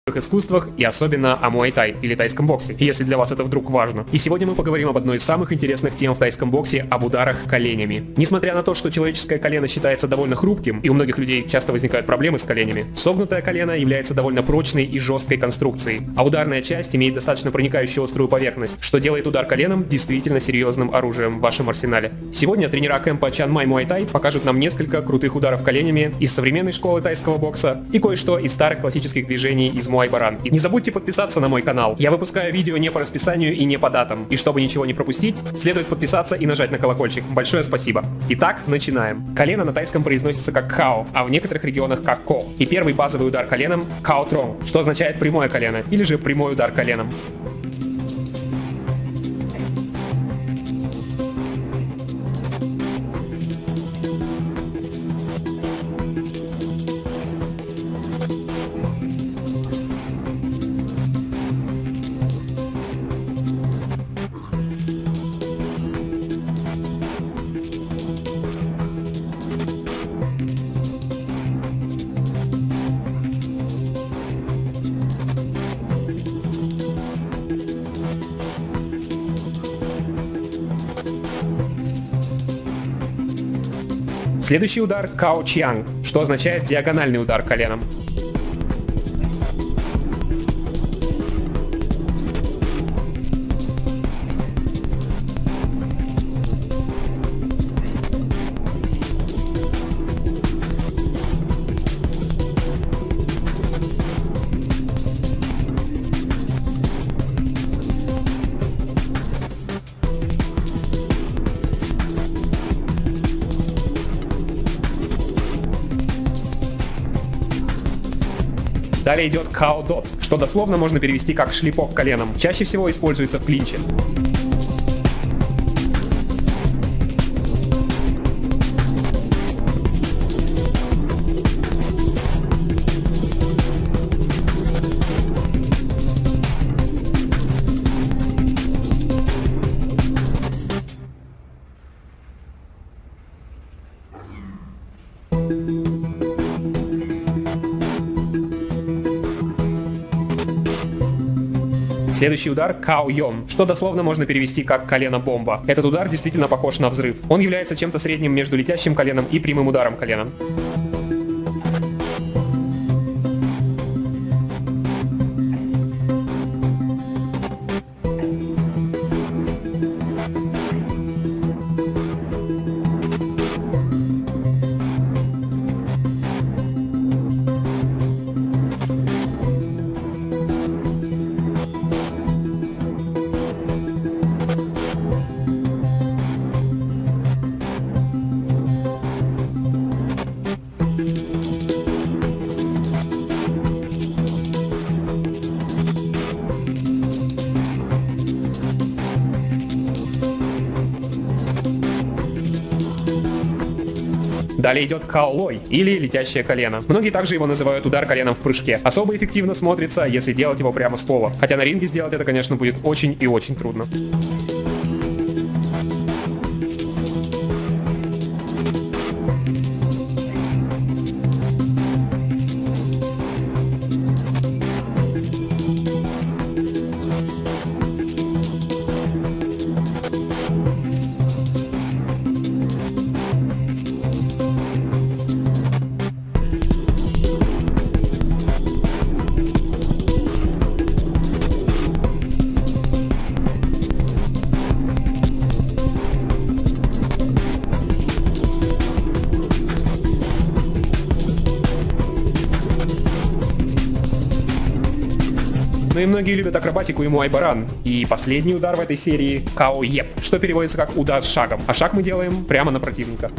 искусствах и особенно о муай-тай или тайском боксе, если для вас это вдруг важно. И сегодня мы поговорим об одной из самых интересных тем в тайском боксе, об ударах коленями. Несмотря на то, что человеческое колено считается довольно хрупким, и у многих людей часто возникают проблемы с коленями, согнутое колено является довольно прочной и жесткой конструкцией, а ударная часть имеет достаточно проникающую острую поверхность, что делает удар коленом действительно серьезным оружием в вашем арсенале. Сегодня тренера кэмпа Чан Май Муай Тай покажут нам несколько крутых ударов коленями из современной школы тайского бокса и кое-что из старых классических движений из Муай-Баран. И не забудьте подписаться на мой канал. Я выпускаю видео не по расписанию и не по датам. И чтобы ничего не пропустить, следует подписаться и нажать на колокольчик. Большое спасибо. Итак, начинаем. Колено на тайском произносится как хао, а в некоторых регионах как ко. И первый базовый удар коленом – као тронг, что означает прямое колено, или же прямой удар коленом. Следующий удар – као чианг, что означает диагональный удар коленом. Далее идет као дот, что дословно можно перевести как шлепок коленом. Чаще всего используется в клинче. Следующий удар – као йон, что дословно можно перевести как колено-бомба. Этот удар действительно похож на взрыв. Он является чем-то средним между летящим коленом и прямым ударом коленом. Далее идет као-лой, или летящее колено. Многие также его называют удар коленом в прыжке. Особо эффективно смотрится, если делать его прямо с пола. Хотя на ринге сделать это, конечно, будет очень и очень трудно. Ну и многие любят акробатику и муай-баран. И последний удар в этой серии – као-еп, что переводится как удар шагом. А шаг мы делаем прямо на противника.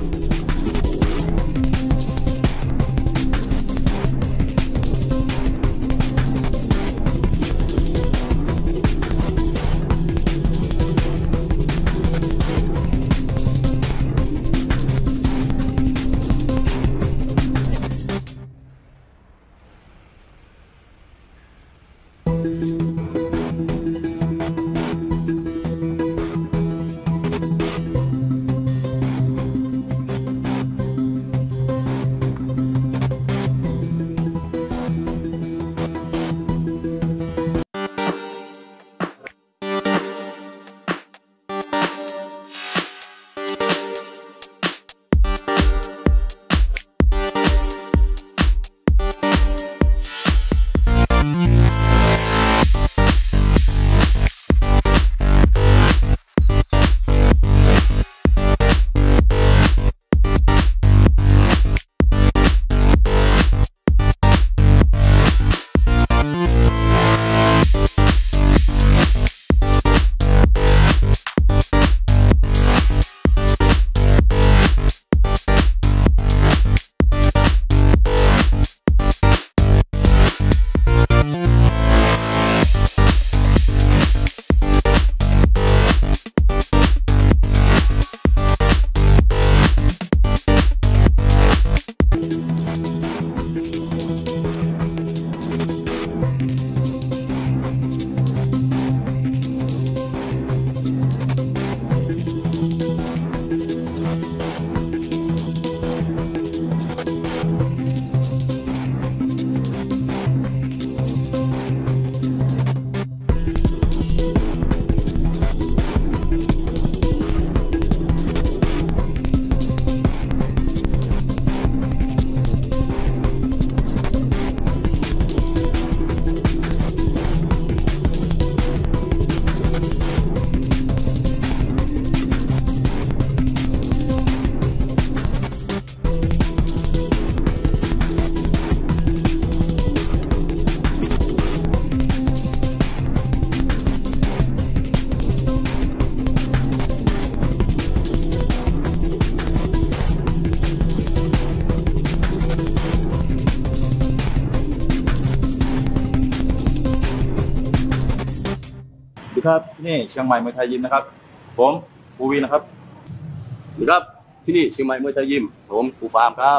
ดีครับที่นี่เชียงใหม่มวยไทยยิมนะครับผมภูวีนะครับสวัสดีครับที่นี่เชียงใหม่มวยไทยยิมผมครูฟาร์มครับ